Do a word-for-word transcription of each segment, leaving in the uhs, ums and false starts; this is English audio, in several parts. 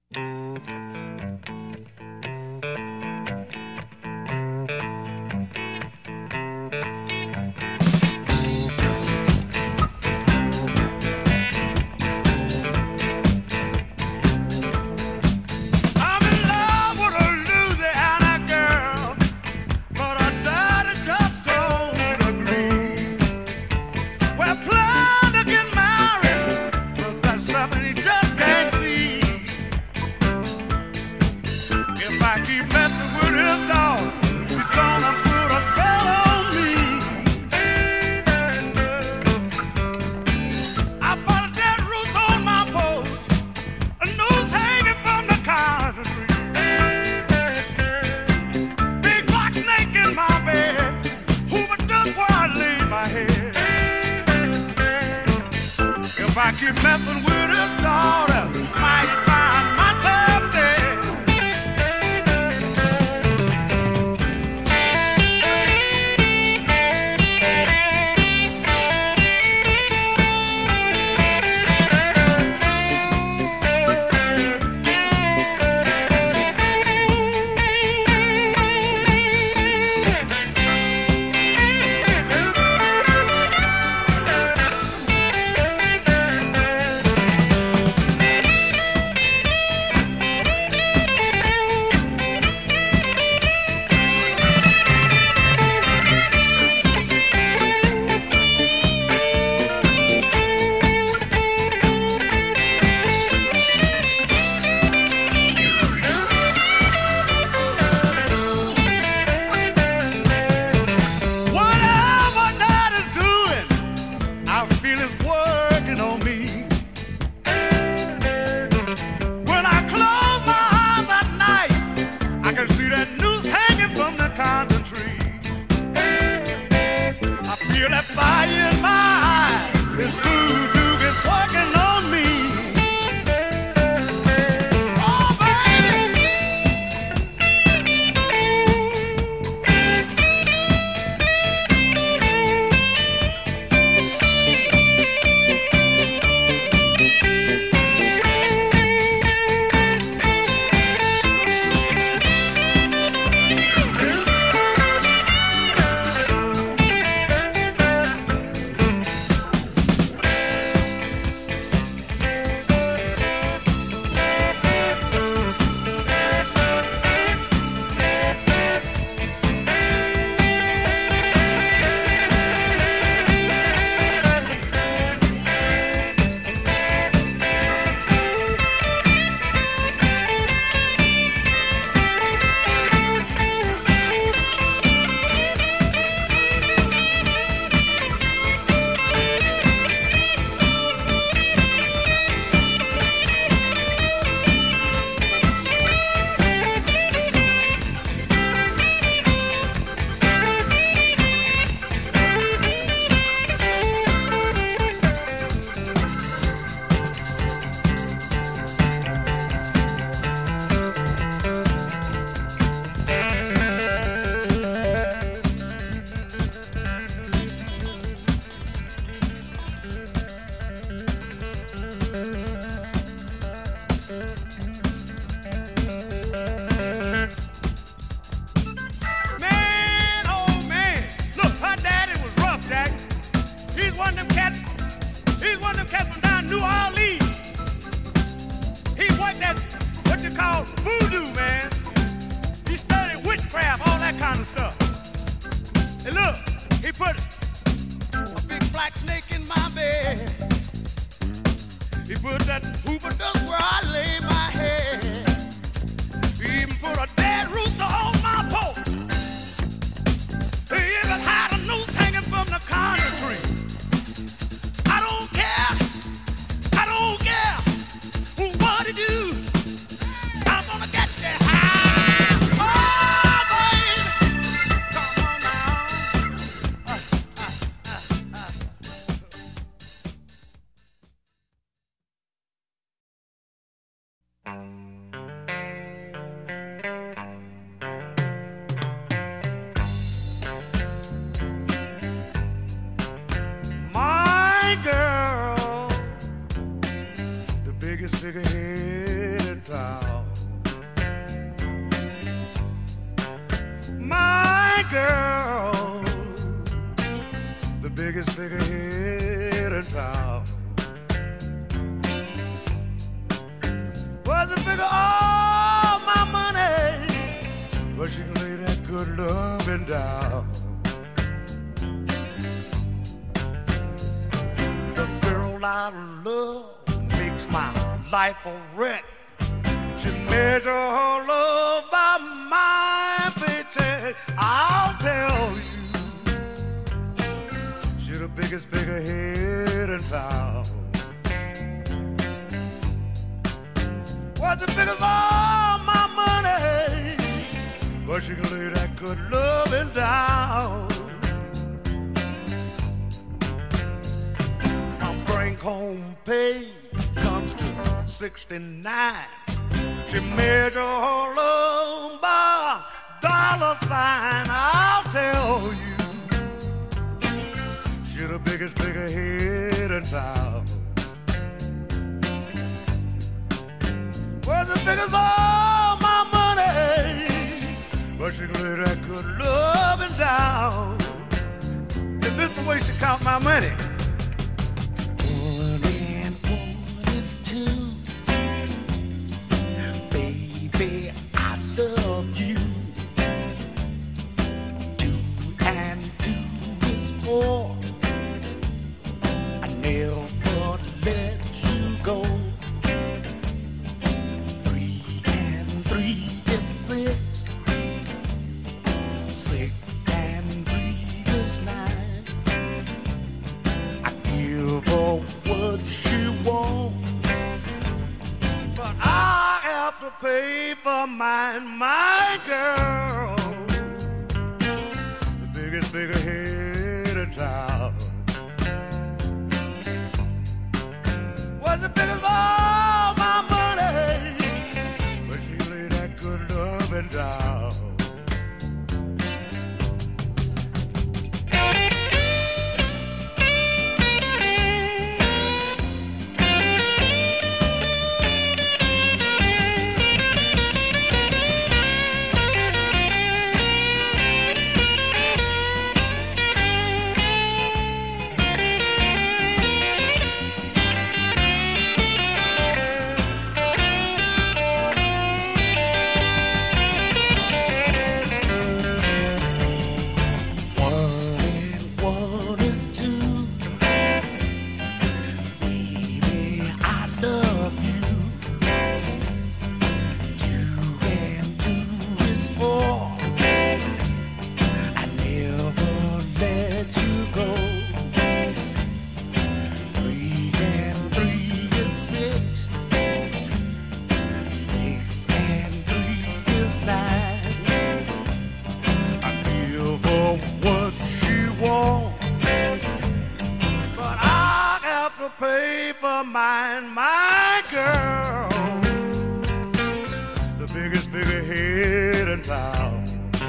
If I keep messing with his daughter, he's gonna put a spell on me. I put a dead rooster on my porch, a noose hanging from the concrete tree. Big black snake in my bed, Hoover dust where I lay my head. If I keep messing with his daughter, might find myself dead. Feel that fire in my eye. This voodoo is working on me. Oh, baby. New Orleans. He worked at what you call voodoo, man. He studied witchcraft, all that kind of stuff. And look, he put a big black snake in my bed. He put that Hoover dust where I lay my head. He even put a dead rooster on my porch. He even had a noose hanging from the corner tree. I don't care. I don't care what to do. I'm gonna get there. biggest figurehead in town. Wasn't figure all my money, but she can lay that good loving down. The girl I love makes my life a wreck. She measure her love by my paycheck. I'll tell you, she the biggest figurehead in town. Wasn't big as all my money, but she can lay that good loving down. My bring home pay comes to sixty-nine. She measure her love by dollar sign. I'll tell you, she the biggest figurehead in town. Wasn't big as all my money, but she can lay that good loving down. Is this the way she count my money? One and one is two. Baby, I love you. Two and two is four. I never let you go. Six and three is nine. I give her what she wants, but I have to pay for mine, my girl. The biggest figurehead in town. Was it big as all my money, but she laid that good loving down. Pay for mine, my girl. The biggest figurehead in town.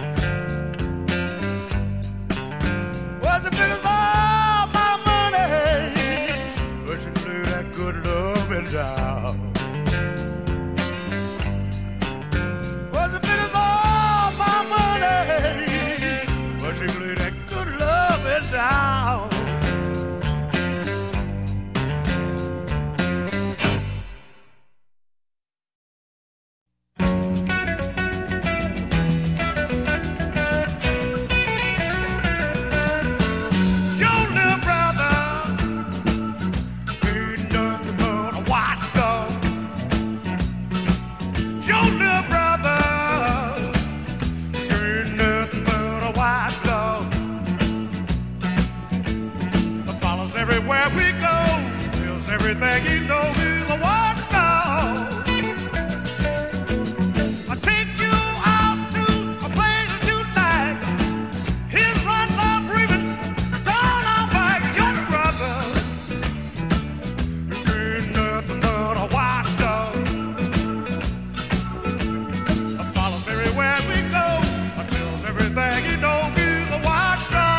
Was it big as all my money, but she blew that good loving down. Was it big as all my money, but she blew that good loving down. Everything he knows is a watchdog. I take you out to a place you like. His runs are breathing, turn on back your brother. You ain't nothing but a watchdog. Follows everywhere we go, tells everything he knows is a watchdog.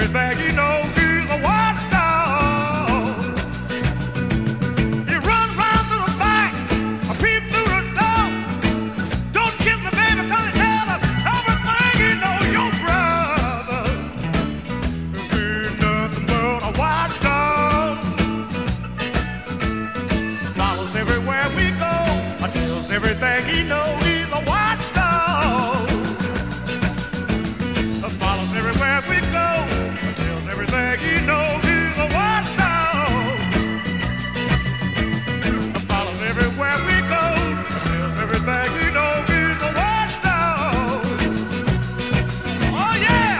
everything he knows. He's a watchdog. He runs round through the back, I peep through the door. Don't kiss me, baby, 'cause he tells us everything he knows. Your brother ain't nothing but a watchdog. Follows everywhere we go, tells everything he knows. He's a watchdog. Follows everywhere we go, tells everything he knows. He's a watchdog. Follows everywhere we go, tells everything he knows. He's a watchdog. Oh yeah.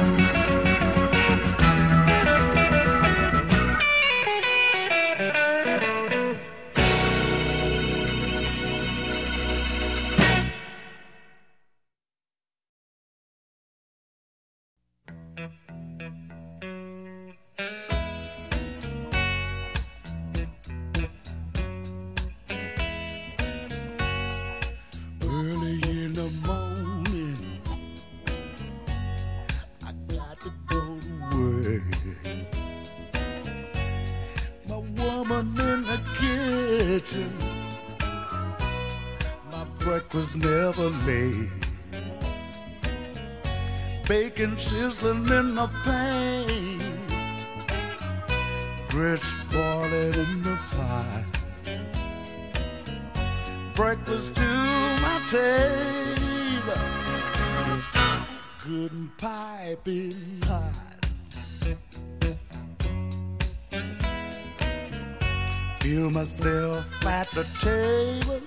Early in the morning, I got to go to work. My woman in the kitchen, my breakfast never made. Bacon sizzling in the pan, grits boiling in the pot. Breakfast to my table, good and piping hot. Feel myself at the table,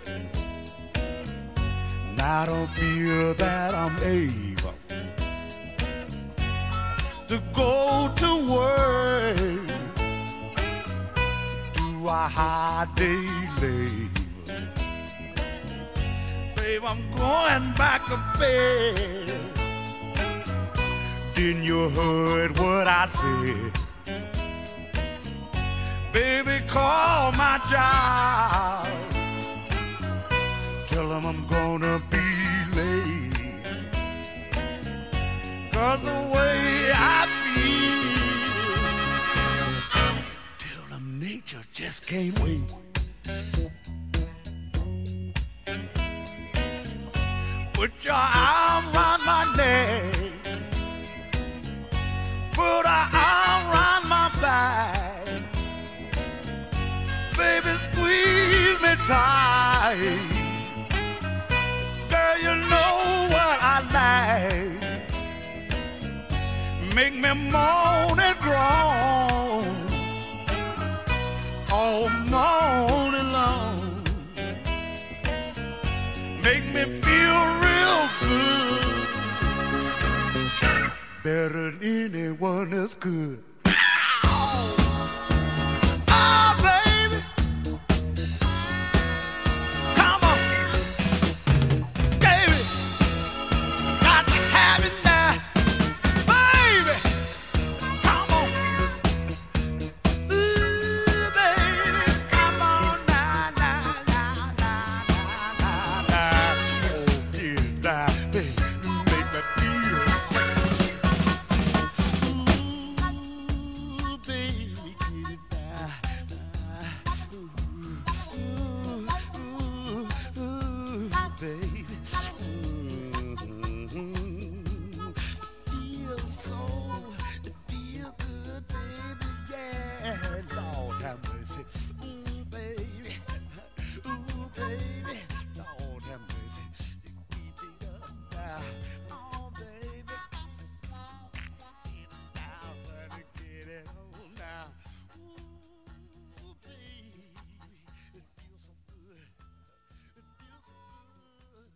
and I don't feel that I'm able to go to work, do a hard day labor. Babe, I'm going back to bed. Didn't you heard what I said? Baby, call my job, tell them I'm gonna be late. 'Cause the way I feel, tell them nature just can't wait. Put your arm around my neck, put an arm around my back. Baby, squeeze me tight. Girl, you know what I like. Make me moan and groan all morning long. Make me feel real good, better than anyone else could. Oh, baby, come on, baby, got to have it now, baby, come on, ooh, baby, come on now, now, now, now, now, now, oh, get it down, baby, make me feel. Ooh, baby, get it down. Ooh, ooh, ooh, baby. Mm-hmm. Feel so, it feel good, baby, yeah. Lord have mercy. Ooh, baby. Ooh, baby. Lord have mercy. Keep it up now. Oh, baby. Get it down, honey, get it on now. Ooh, baby. It feels so good. It feels so good.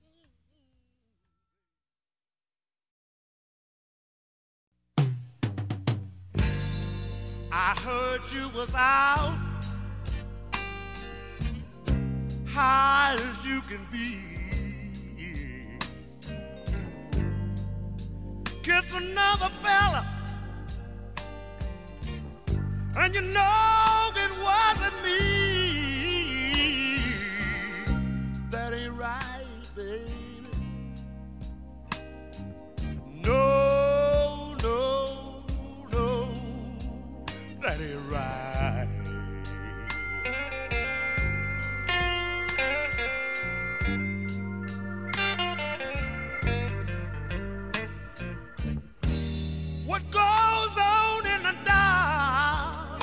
I heard you was out, high as you can be. Kiss another fella, and you know it wasn't me. That ain't right, baby. No, no, that ain't right. What goes on in the dark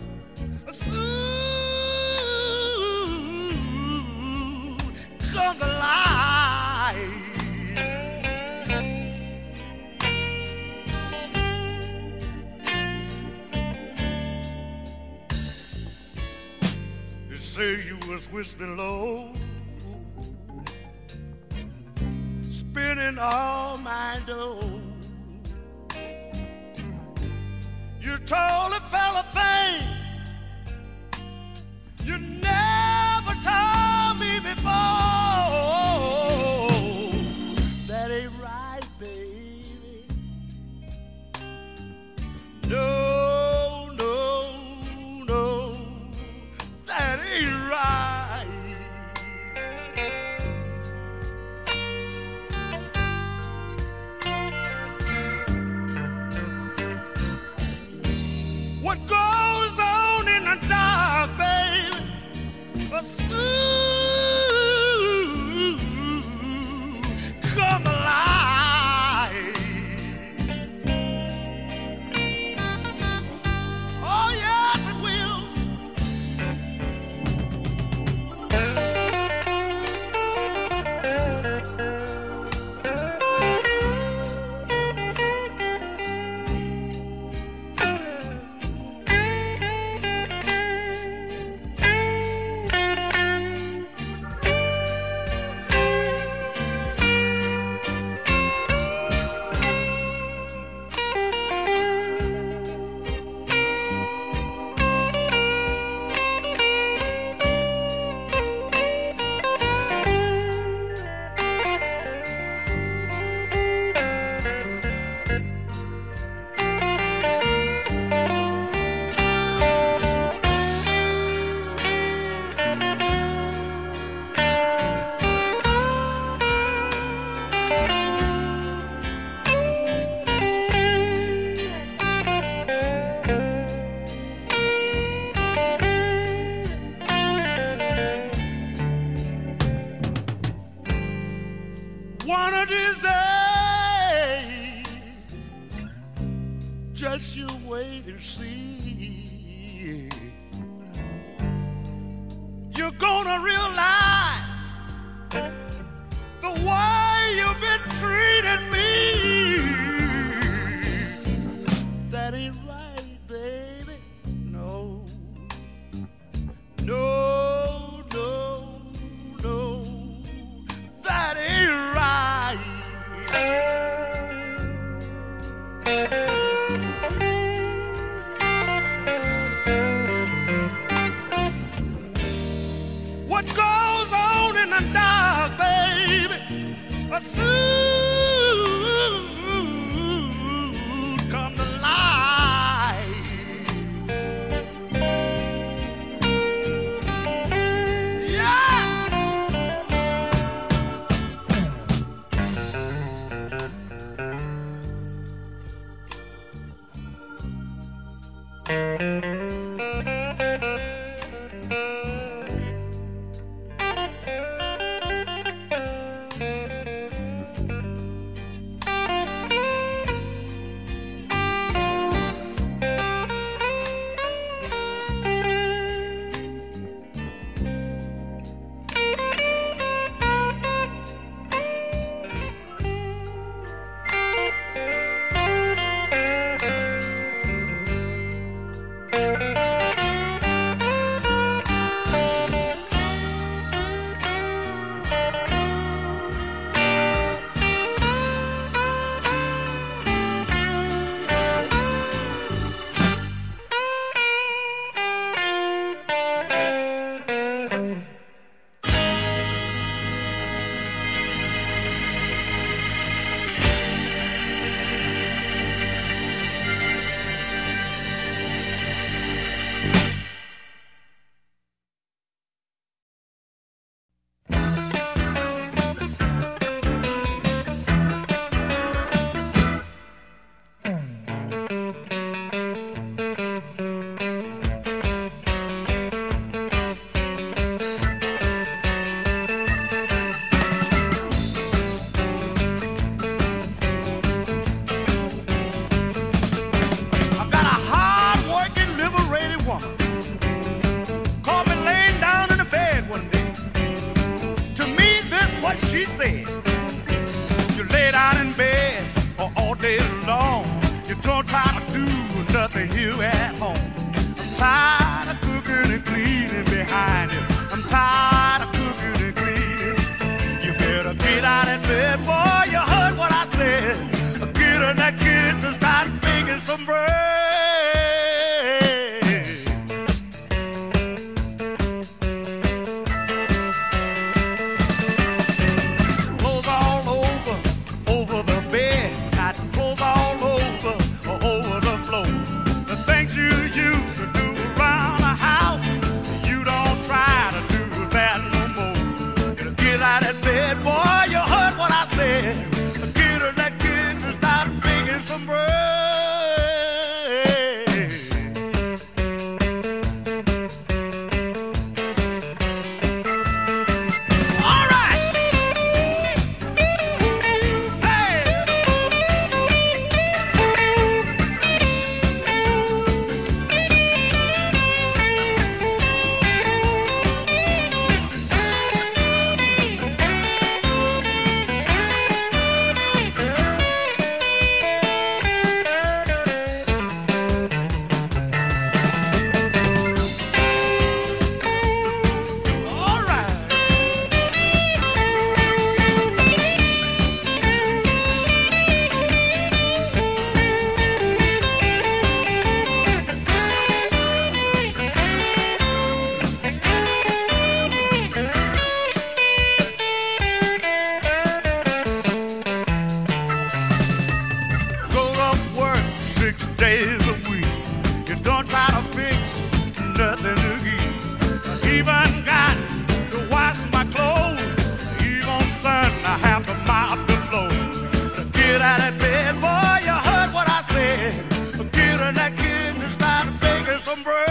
soon comes to light. You say you was whistling low, spinning all my dough. You told a fella thing you never told me before. That ain't right, baby. No, no, no, that ain't right. What goes on in the dark, baby, will soon come alive. Oh, yes, it will. One of these days, just you wait and see. You're gonna realize the way you've been treating me. That ain't right, baby. No, no, no, no. That ain't right. What goes on in the dark, baby, will soon come to light. Yeah. Thank you. tired of cooking and cleaning behind you. I'm tired of cooking and cleaning. You better get out of bed, boy. You heard what I said. Get in that kitchen, start baking some bread. Clothes all over, over the bed. Got clothes all over, over the floor. The things you used to do around the house, you don't try to do that no more. You get out of bed, boy. You heard what I said. Get in that kitchen, start baking some bread. All right. Hey. All right. Go to work six days a week. You don't try to fix nothing to eat. I even got to wash my clothes. Even son, I have to mop the floor. To get out of bed, boy, you heard what I said. Get in that kitchen, start baking some bread.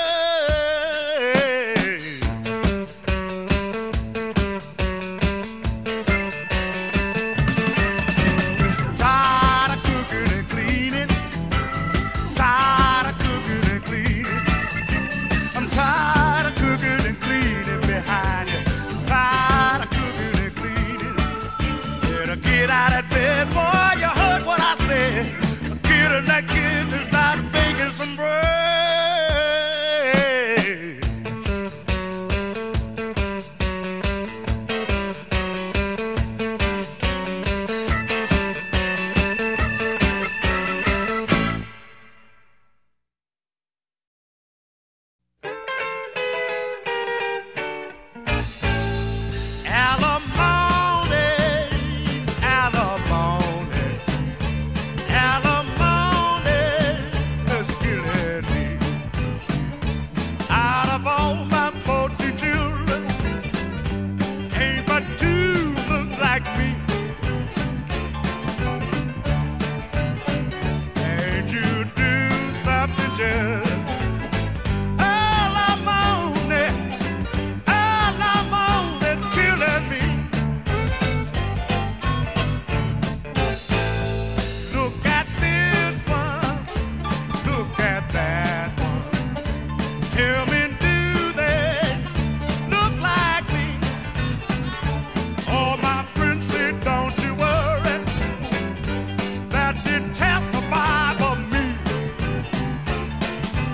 Tired of cooking and cleaning. Tired of cooking and cleaning. I'm tired of cooking and cleaning behind you. I'm tired of cooking and cleaning. Better get out of bed, boy. You heard what I said. Get in that kitchen, start baking some bread. Alimony, alimony, alimony is killing me. Out of all my forty children, ain't but two look like me. Can't you do something, just alimony, alimony's killing me. Look at this one, look at that one. Tell me, do they look like me? All my friends say, don't you worry, that did testify for me.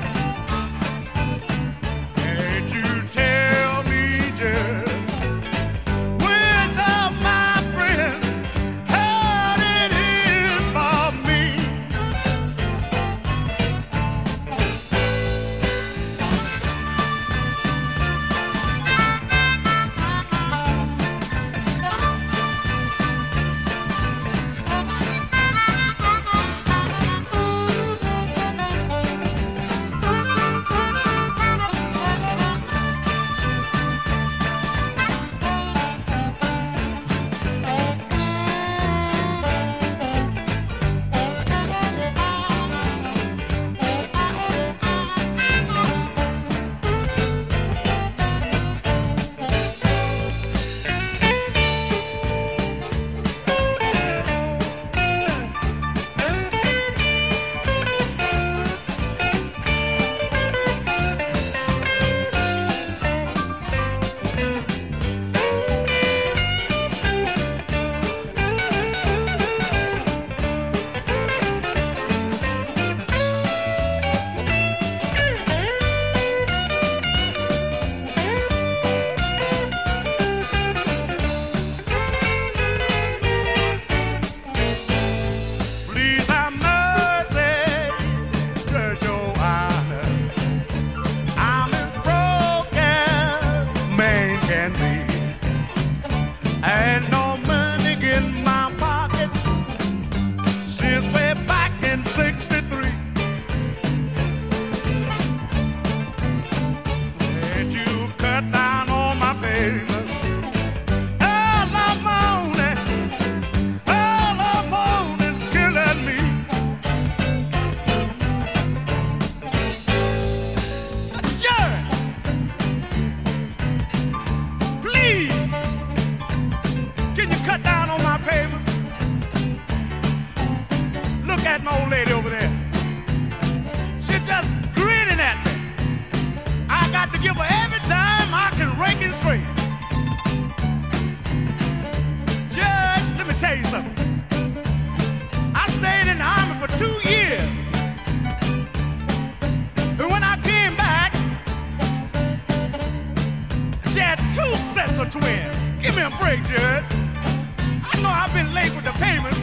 a twin. Give me a break, Judge. I know I've been late with the payments.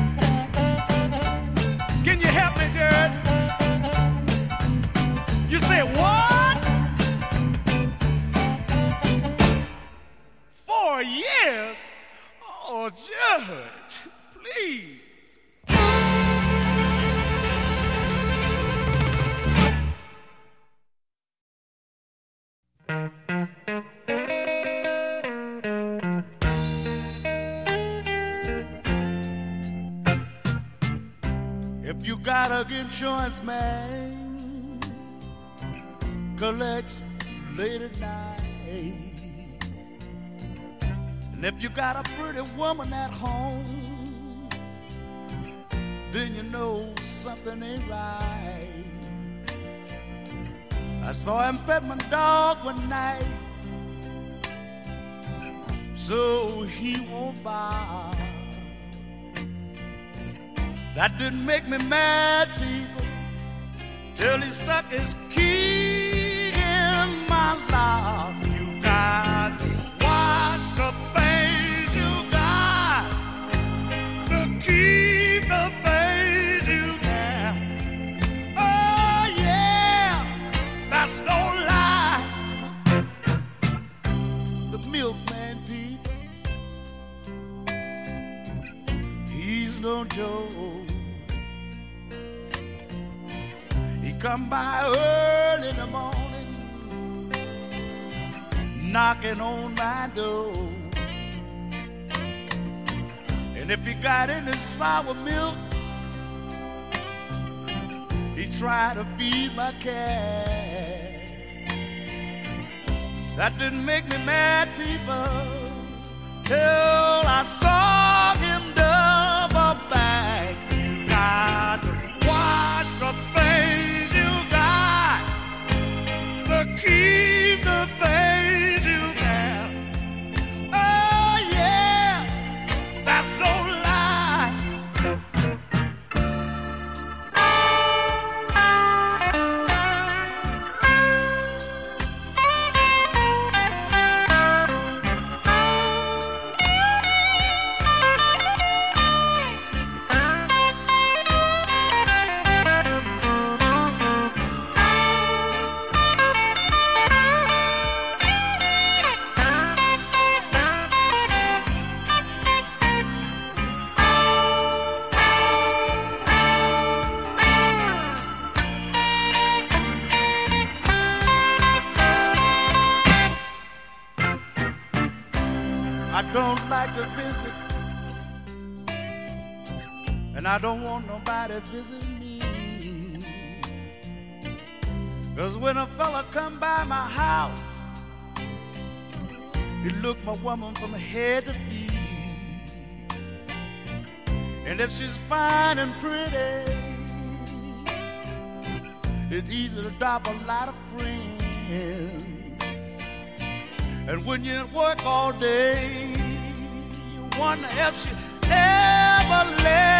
Can you help me, Judge? You say what? Four years? Oh, Judge, please. If you got a good insurance, man, collect late at night. And if you got a pretty woman at home, then you know something ain't right. I saw him pet my dog one night, so he won't bark. That didn't make me mad, people, till he stuck his key in my lock. You got to watch the things you got, to keep the things you got. Oh yeah, that's no lie. The milkman, people, he's no joke. Come by early in the morning, knocking on my door. And if he got any sour milk, he tried to feed my cat. That didn't make me mad, people, till I saw him double back. You got to watch the things keep the things you have. Oh yeah, that's no lie. I don't like to visit, and I don't want nobody visiting me. 'Cause when a fella come by my house, he look my woman from head to feet. And if she's fine and pretty, it's easy to drop a lot of friends. And when you're at work all day, you wonder if she ever left.